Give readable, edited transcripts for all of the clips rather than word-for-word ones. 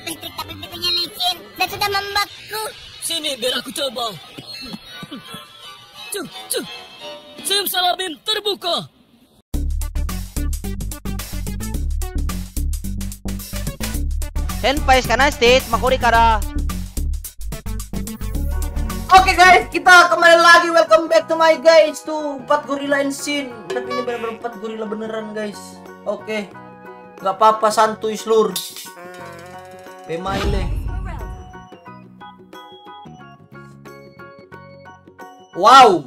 listrik tapi pintunya licin dan sudah membeku. Sini biar aku coba. Cuk. Simsalabim terbuka. Senpai sekarang state makuri kara. Oke guys, kita kembali lagi. Welcome back to my guys to 4 gorilla in scene. Tapi ini benar-benar 4 gorilla beneran guys. Oke, nggak apa-apa, santuy slur. Pemaile. Wow.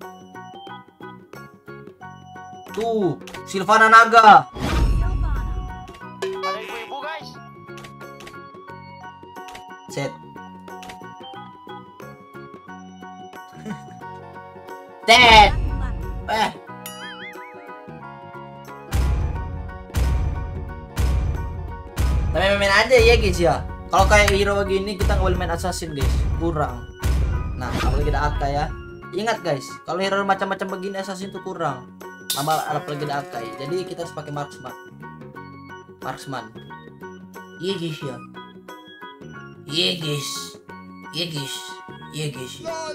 Tuh, Sylvana Naga. Ada ibu-ibu guys. Set. Set. Tapi main aja ya guys ya. Kalau kayak hero begini kita nggak boleh main assassin guys, kurang. Nah, apalagi ada AK ya. Ingat guys, kalau hero macam-macam begini assassin tuh kurang. Lama apalagi ada AK. Jadi kita harus pakai marksman. Iya guys ya. Iya guys.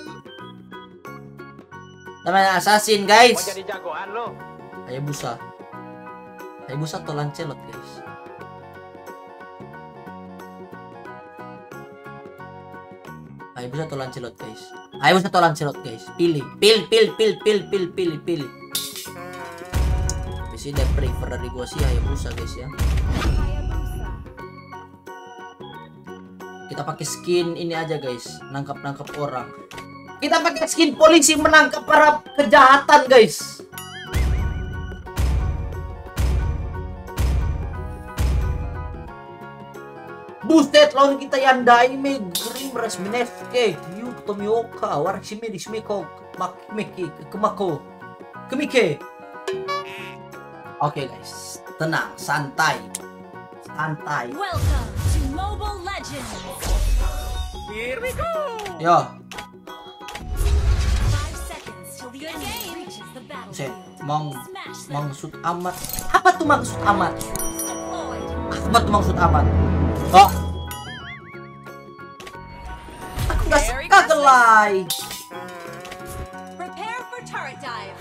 Namanya assassin guys. Mau jadi jagoan lo. Hayabusa atau Lancelot guys. Hayabusa atau Lancelot guys. Pilih. Biasanya dia prefer dari gua sih Hayabusa guys ya. Kita pakai skin ini aja guys, nangkap orang. Kita pakai skin polisi menangkap para kejahatan guys. Buset, lawan kita Yandai Grim Rasmineske Yu Tomioka Warashimi Rishmiko Kemike. Oke guys, tenang, santai. Welcome to Mobile Legends. Here we go. Yo, 5 seconds till the enemy reaches the buset, battlefield. maksud amat. Apa tuh maksud amat? Deployed. Oh, aku gak suka gelai. Prepare for turret dive.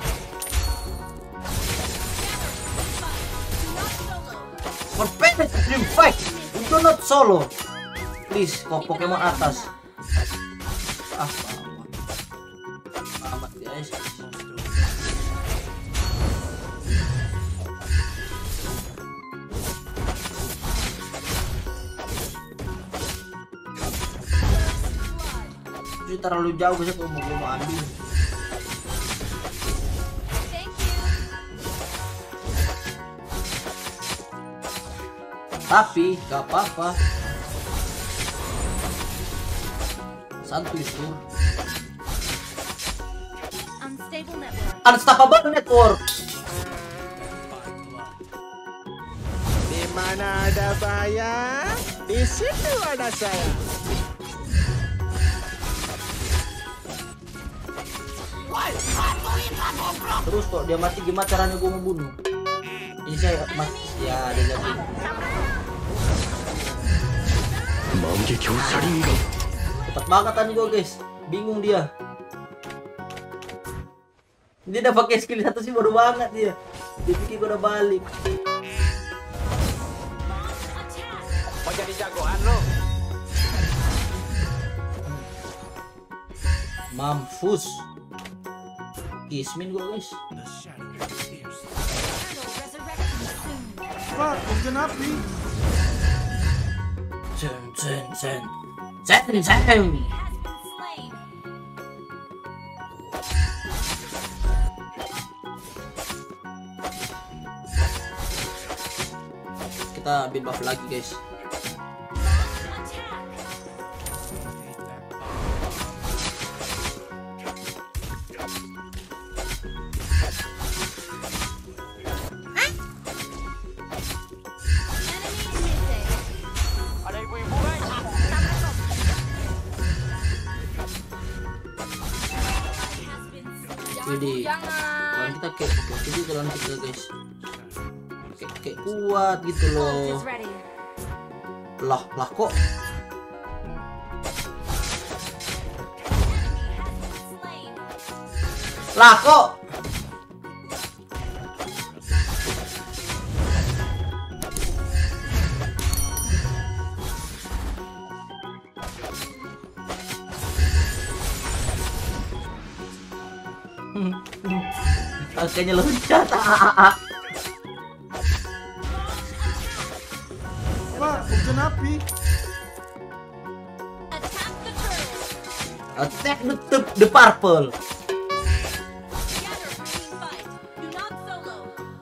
Prepare to dream fight. Do not solo. Please, kok Pokemon atas. Amat guys. Itu terlalu jauh guys, aku mau ambil. Tapi gak apa-apa. Santuy sur. Unstoppable network. Di mana ada bahaya, di situ ada saya. Terus kok dia mati, gimana caranya gue ngebunuh? Ini saya mati ya, dia jadi. Cepat banget tadi gue guys, bingung dia. Dia udah pakai skill 1 sih, baru banget dia. Dia pikir gue udah balik. Mau jadi jagoan lo. Mampus. Kismin gue guys. Pak, hujan api. Sen. Kita ambil buff lagi guys. Ada ibu-ibu guys. Jadi lawan kita kayak jadi jalan kita guys, kayak kuat gitu loh. Lah kok Slain. Lah kok Kayaknya loncat. Pak, hujan api. Attack the turtle. Attack the purple. Together for team fight. Do not solo.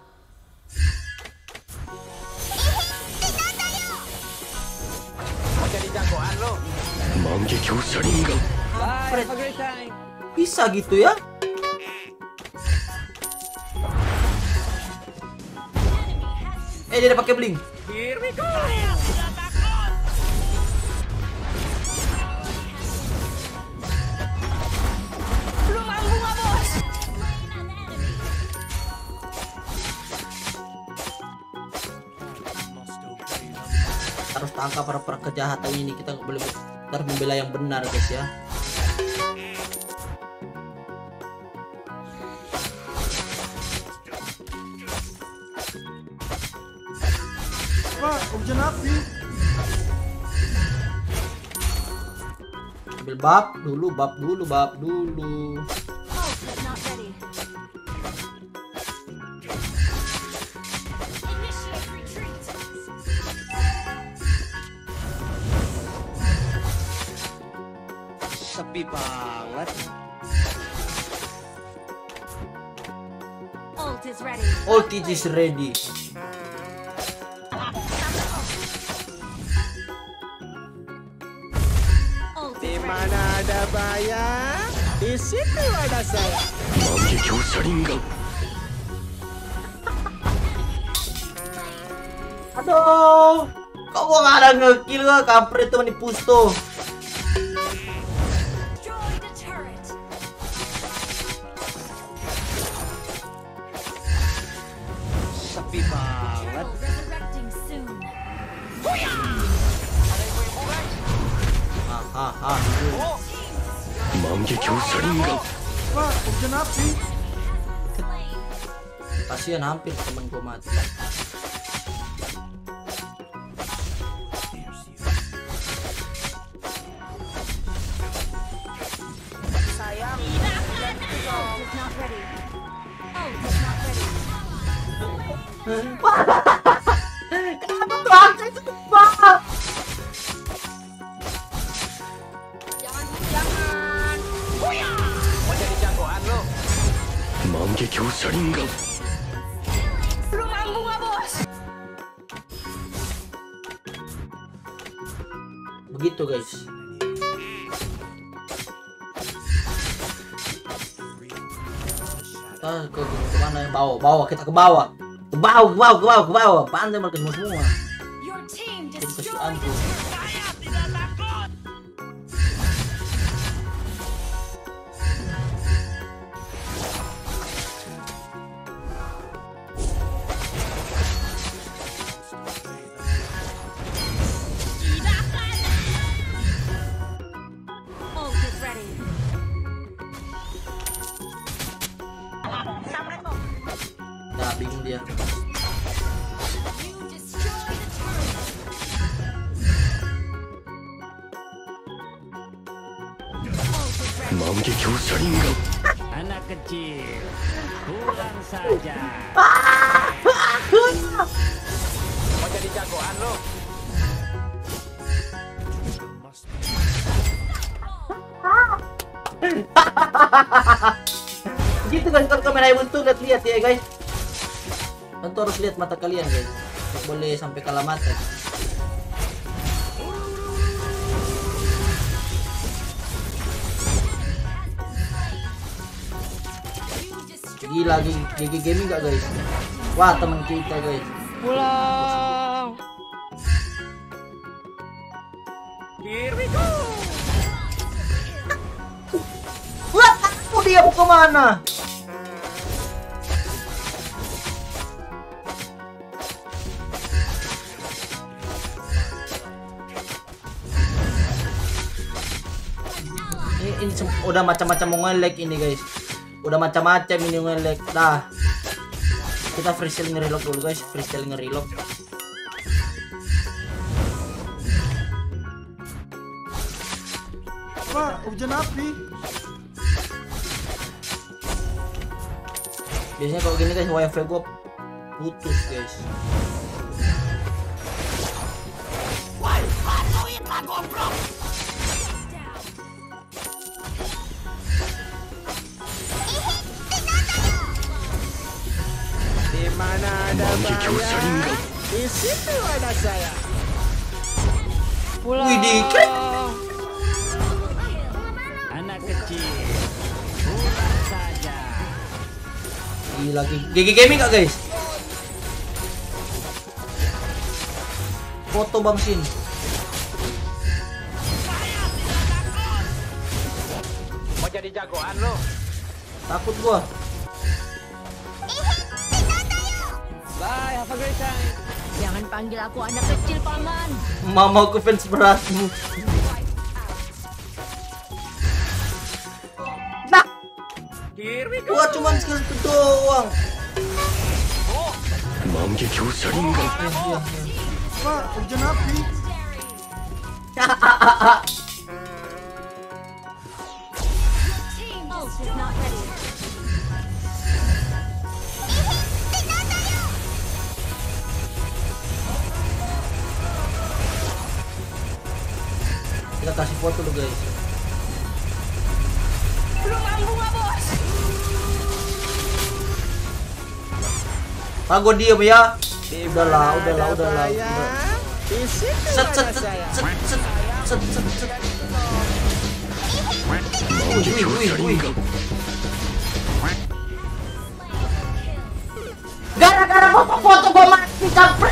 Mau jadi jagoan lo. Bisa gitu ya? Dia udah pakai blink. Harus tangkap para kejahatan ini, kita nggak boleh harus membela yang benar guys ya. Pak, hujan api. Ambil bab dulu. Ult is not ready. Initiate retreat. Sepi banget. Ult is ready. Ulti is ready. Ult Di is ready. mana ada bahaya, di situ ada saya. Aduh, kok gua nggak ada ngekill gua, kampret tuh menipus tuh. Destroy the turret. Sepi banget. Turtle resurrecting soon. Hahaha. Pak, hujan api. Slain. Kasihan hampir temen gua mati. Ult is not ready. Ult is not ready. Kenapa tuh akses itu banget? Mau jadi jagoan lo. Begitu guys. Kita ke mana ya? Bawah, kita ke bawah. Ke bawah. Pantai mereka semua. Your team Jadi kasih destroyed ampun. Ult is ready. Nah, bingung dia. You destroy the turret. Ult is ready. Anak kecil, kurang saja. Mau jadi jagoan lo. Gitu guys, kalau kamera buntu lihat ya guys. Tentu harus lihat mata kalian guys. Tidak boleh sampai kalah mata. You destroy. Gila GG Gaming gak guys? Wah teman kita guys. Pulang. Wah aku dia mau kemana? ini udah macam-macam mau nge-lag ini guys. Udah macam-macam ini nge-lag. Dah. Kita freestyle nge-reload dulu guys, freestyle nge-reload. Pak, hujan api. Biasanya kalau gini guys wifi gua putus guys. Di mana ada saya, di situ ada saya. Wih dikit. Anak kecil, pulang saja. Gila GG Gaming gak guys? Foto Bang Sin. Mau jadi jagoan lo? Takut gua. Bye, have a great time. Jangan panggil aku anak kecil, Paman. Mama aku fans beratmu. Nah, gua cuman skill itu doang. Pak, hujan api. Ult is not ready. Kita kasih foto dulu guys. Pak gua diem ya. Udahlah. Saya, di situ Set ada saya. Wih. Gara-gara foto gua mati kampret.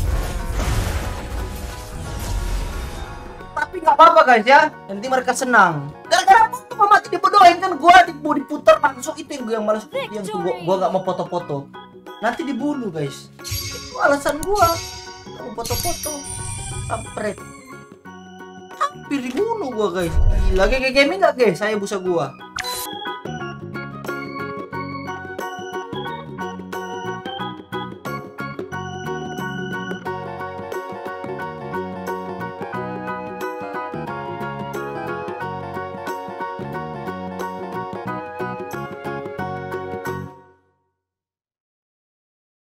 Tapi nggak apa-apa guys ya. Nanti mereka senang. Gara-gara foto gua mati dibodohin kan gua diputar langsung itu yang malas yang tuh gua nggak mau foto-foto. Nanti dibunuh guys. Itu alasan gua. Nggak mau foto-foto. Kampret. Hampir dibunuh gua guys. Gila kayak gaming nggak guys? Saya busa gua.